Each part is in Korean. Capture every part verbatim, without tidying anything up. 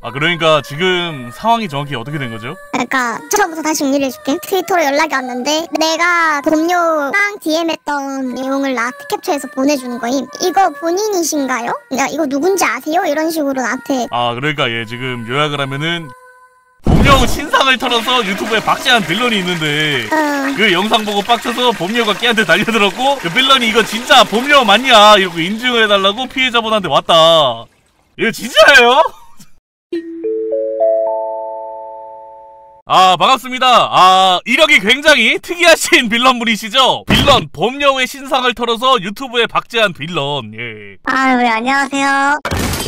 아 그러니까 지금 상황이 정확히 어떻게 된 거죠? 그러니까 처음부터 다시 정리를 해줄게. 트위터로 연락이 왔는데 내가 봄요랑 디엠했던 내용을 나한테 캡처해서 보내주는 거임. 이거 본인이신가요? 야 이거 누군지 아세요? 이런 식으로 나한테. 아 그러니까 얘 지금 요약을 하면은 봄요 신상을 털어서 유튜브에 박제한 빌런이 있는데 어. 그 영상 보고 빡쳐서 봄요가 걔한테 달려들었고 그 빌런이 이거 진짜 봄요 맞냐 이러고 인증을 해달라고 피해자분한테 왔다. 이거 진짜예요? 아 반갑습니다. 아 이력이 굉장히 특이하신 빌런분이시죠? 빌런 봄여의 신상을 털어서 유튜브에 박제한 빌런. 예. 아 네 안녕하세요.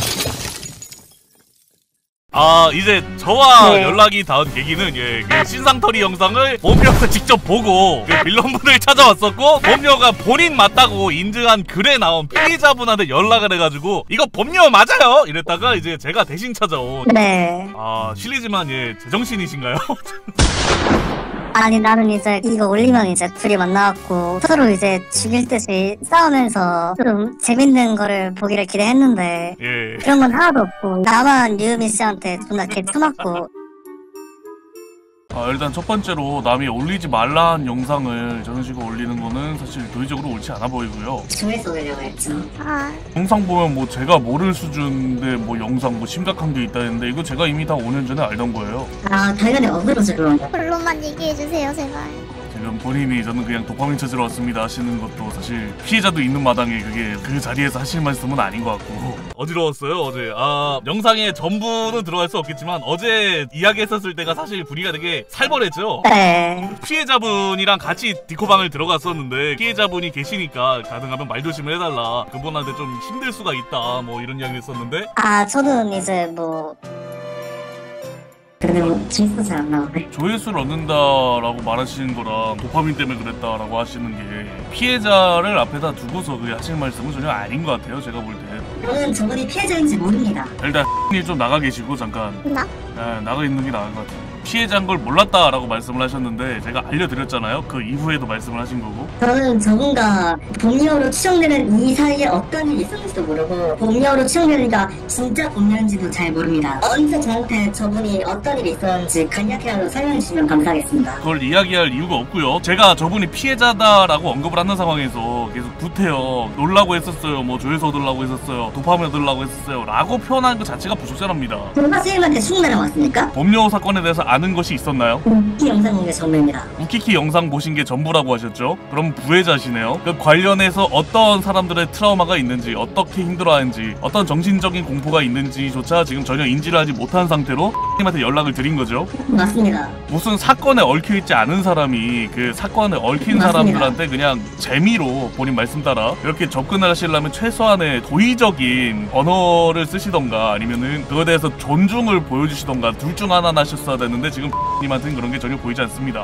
아 이제 저와 네. 연락이 닿은 계기는 예, 그 신상털이 영상을 봄여가 직접 보고 그 빌런분을 찾아왔었고 봄여가 본인 맞다고 인증한 글에 나온 피해자분한테 연락을 해가지고 이거 봄여 맞아요? 이랬다가 이제 제가 대신 찾아온. 네. 아 실례지만 예 제정신이신가요? 아니 나는 이제 이거 올리면 이제 둘이 만나갖고 서로 이제 죽일 듯이 싸우면서 좀 재밌는 거를 보기를 기대했는데 예. 그런 건 하나도 없고 나만 유유미 씨한테 존나 개 쳐맞고. 아 일단 첫 번째로 남이 올리지 말라는 영상을 저런 식으로 올리는 거는 사실 도의적으로 옳지 않아 보이고요. 중에서 올려고 했죠. 아. 영상 보면 뭐 제가 모를 수준인데 뭐 영상 뭐 심각한 게 있다 했는데 이거 제가 이미 다 오 년 전에 알던 거예요. 아 당연히 어그로죠 그런 거. 결론만 얘기해주세요 제발. 지금 본인이 저는 그냥 도파민 찾으러 왔습니다 하시는 것도 사실 피해자도 있는 마당에 그게 그 자리에서 하실 말씀은 아닌 것 같고 어지러웠어요 어제. 아 영상에 전부는 들어갈 수 없겠지만 어제 이야기했었을 때가 사실 분위기가 되게 살벌했죠. 네. 피해자분이랑 같이 디코방을 들어갔었는데 피해자분이 계시니까 가능하면 말조심을 해달라, 그분한테 좀 힘들 수가 있다 뭐 이런 이야기 했었는데 아 저는 이제 뭐 근데 뭐 진짜 잘 안 나오네. 조회수를 얻는다라고 말하시는 거랑 도파민 때문에 그랬다라고 하시는 게 피해자를 앞에다 두고서 그 하실 말씀은 전혀 아닌 것 같아요 제가 볼 때. 저는 저분이 피해자인지 모릅니다. 일단 님 좀 나가 계시고 잠깐. 나? 네, 나가 있는 게 나을 것 같아요. 피해자인 걸 몰랐다라고 말씀을 하셨는데 제가 알려드렸잖아요. 그 이후에도 말씀을 하신 거고. 저는 저분과 봄여로 추정되는 이 사이에 어떤 일이 있었는지도 모르고 봄여로 추정되는 이가 진짜 봄여인지도 잘 모릅니다. 언제 저한테 저분이 어떤 일이 있었는지 간략하게 설명해 주시면 감사하겠습니다. 그걸 이야기할 이유가 없고요. 제가 저분이 피해자다라고 언급을 하는 상황에서 계속 구태여 놀라고 했었어요, 뭐 조회수 얻으려고 했었어요, 도파민 얻으려고 했었어요 라고 표현하는 것 자체가 부적절합니다. 선생님한테 총 내려왔습니까? 봄여 사건에 대해서 아는 것이 있었나요? 우키키 영상 본 게 전부입니다. 우키키 영상 보신 게 전부라고 하셨죠? 그럼 부혜자시네요. 그 관련해서 어떤 사람들의 트라우마가 있는지, 어떻게 힘들어하는지, 어떤 정신적인 공포가 있는지조차 지금 전혀 인지를 하지 못한 상태로 님한테 연락을 드린 거죠? 맞습니다. 무슨 사건에 얽혀있지 않은 사람이 그 사건에 얽힌 맞습니다. 사람들한테 그냥 재미로 본인 말씀 따라 이렇게 접근을 하시려면 최소한의 도의적인 언어를 쓰시던가 아니면은 그거에 대해서 존중을 보여주시던가 둘 중 하나는 하셨어야 되는데 지금 님한테는 그런 게 전혀 보이지 않습니다.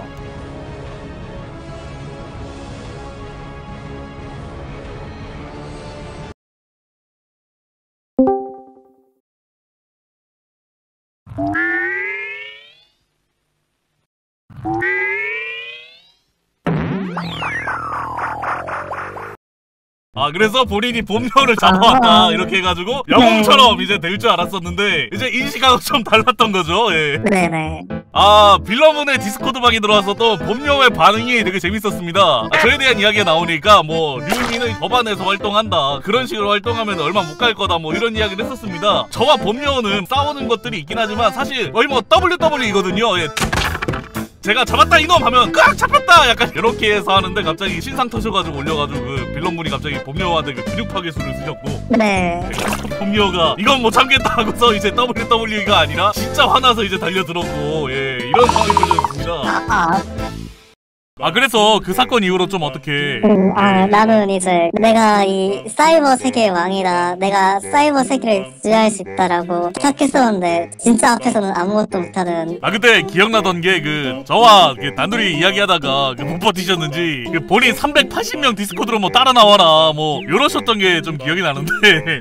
아 그래서 본인이 봄여를 잡아왔다 이렇게 해가지고 영웅처럼 이제 될 줄 알았었는데 이제 인식하고 좀 달랐던 거죠. 예. 네네. 아 빌런분의 디스코드방에 들어와서 또 봄여의 반응이 되게 재밌었습니다. 아, 저에 대한 이야기가 나오니까 뭐 류미는 법안에서 활동한다, 그런 식으로 활동하면 얼마 못 갈 거다 뭐 이런 이야기를 했었습니다. 저와 봄여는 싸우는 것들이 있긴 하지만 사실 거의 뭐 더블유더블유이거든요. 예. 제가 잡았다 이놈 하면 깍 잡혔다 약간 이렇게 해서 하는데 갑자기 신상 터셔가지고 올려가지고 그 빌런분이 갑자기 봄여한테 그 근육 파괴술을 쓰셨고 네. 봄여가 이건 못 참겠다 하고서 이제 더블유더블유이가 아니라 진짜 화나서 이제 달려들었고 예 이런 상황이 벌어졌습니다. 아, 아. 아 그래서 그 사건 이후로 좀 어떻게 음, 아 나는 이제 내가 이 사이버 세계의 왕이다, 내가 사이버 세계를 지배할 수 있다라고 생각했었는데 진짜 앞에서는 아무것도 못하는. 아 그때 기억나던 게 그 저와 그 단둘이 이야기하다가 그 못 버티셨는지 그 본인 삼백팔십 명 디스코드로 뭐 따라 나와라 뭐 이러셨던 게 좀 기억이 나는데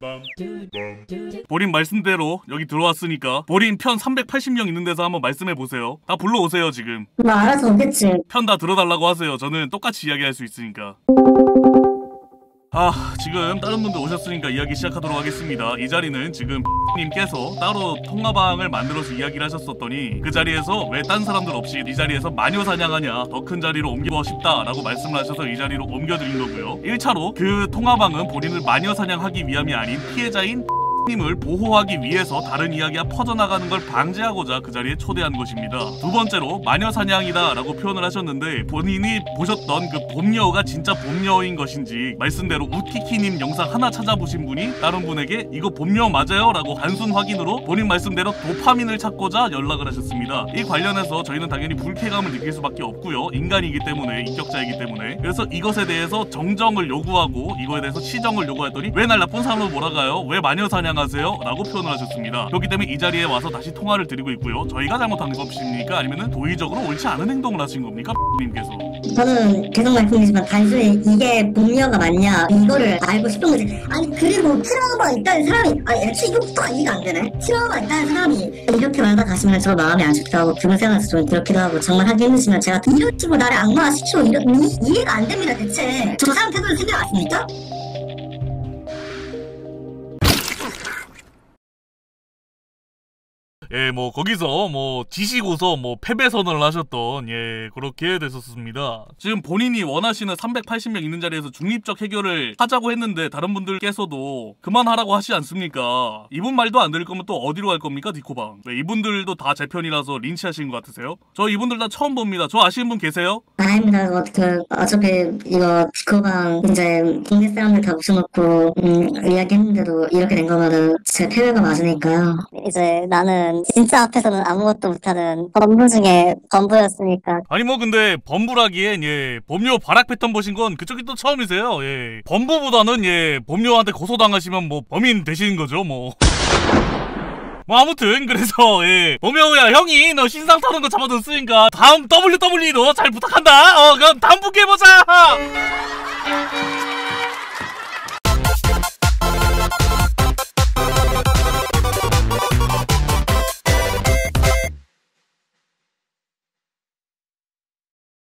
본인 말씀대로 여기 들어왔으니까 본인 편 삼백팔십 명 있는 데서 한번 말씀해보세요. 다 불러오세요. 지금 뭐 알아서 오겠지. 편 다 들어달라고 하세요. 저는 똑같이 이야기할 수 있으니까. 아, 지금 다른 분들 오셨으니까 이야기 시작하도록 하겠습니다. 이 자리는 지금 님께서 따로 통화방을 만들어서 이야기를 하셨었더니 그 자리에서 왜 딴 사람들 없이 이 자리에서 마녀 사냥하냐, 더 큰 자리로 옮기고 싶다 라고 말씀을 하셔서 이 자리로 옮겨드린 거고요. 일 차로 그 통화방은 본인을 마녀 사냥하기 위함이 아닌 피해자인 님을 보호하기 위해서 다른 이야기가 퍼져나가는 걸 방지하고자 그 자리에 초대한 것입니다. 두 번째로 마녀 사냥이다 라고 표현을 하셨는데 본인이 보셨던 그 봄여우가 진짜 봄여우인 것인지 말씀대로 우티키님 영상 하나 찾아보신 분이 다른 분에게 이거 봄여우 맞아요? 라고 단순 확인으로 본인 말씀대로 도파민을 찾고자 연락을 하셨습니다. 이 관련해서 저희는 당연히 불쾌감을 느낄 수밖에 없고요. 인간이기 때문에, 인격자이기 때문에. 그래서 이것에 대해서 정정을 요구하고 이거에 대해서 시정을 요구했더니 왜 날 나쁜 사람으로 몰아가요? 왜 마녀 사냥 하세요? 라고 표현을 하셨습니다. 그렇기 때문에 이 자리에 와서 다시 통화를 드리고 있고요. 저희가 잘못한 것입니까? 아니면 도의적으로 옳지 않은 행동을 하신 겁니까? 님께서. 저는 계속 말씀드리지만 단순히 이게 봄녀가 맞냐 이거를 알고 싶은 거지. 아니 그리고 트라우마 있다는 사람이 아니 애초에 이것부터 이해가 안 되네. 트라우마 있다는 사람이 이렇게 말하다 가시면 저 마음이 안 좋기도 하고 그런 생각에서 좀 그렇기도 하고 정말 하기 힘드시면 제가 이런 식으로 나를 악마화시키고 이런 이, 이해가 안 됩니다. 대체 저 사람 태도를 생각하십니까? 예, 뭐 거기서 뭐 지시고서 뭐 패배 선언을 하셨던 예 그렇게 됐었습니다. 지금 본인이 원하시는 삼백팔십 명 있는 자리에서 중립적 해결을 하자고 했는데 다른 분들께서도 그만하라고 하시지 않습니까? 이분 말도 안 들을 거면 또 어디로 갈 겁니까? 디코방. 네, 이분들도 다 제 편이라서 린치하신 것 같으세요? 저 이분들 다 처음 봅니다. 저 아시는 분 계세요? 아닙니다. 어, 그, 어차피 이거 디코방 이제 국내 사람들 다 모셔놓고 음, 이야기했는데도 이렇게 된 거면은 제 패배가 맞으니까요. 이제 나는 진짜 앞에서는 아무것도 못하는 범부 중에 범부였으니까. 아니 뭐 근데 범부라기엔 예 범료 발악 패턴 보신 건 그쪽이 또 처음이세요. 예 범부보다는 예 범료한테 고소당하시면 뭐 범인 되시는 거죠 뭐. 뭐 아무튼 그래서 예 범여우야 형이 너 신상 터는 거 잡아뒀으니까 다음 더블유더블유이도 잘 부탁한다. 어 그럼 다음 분께 보자.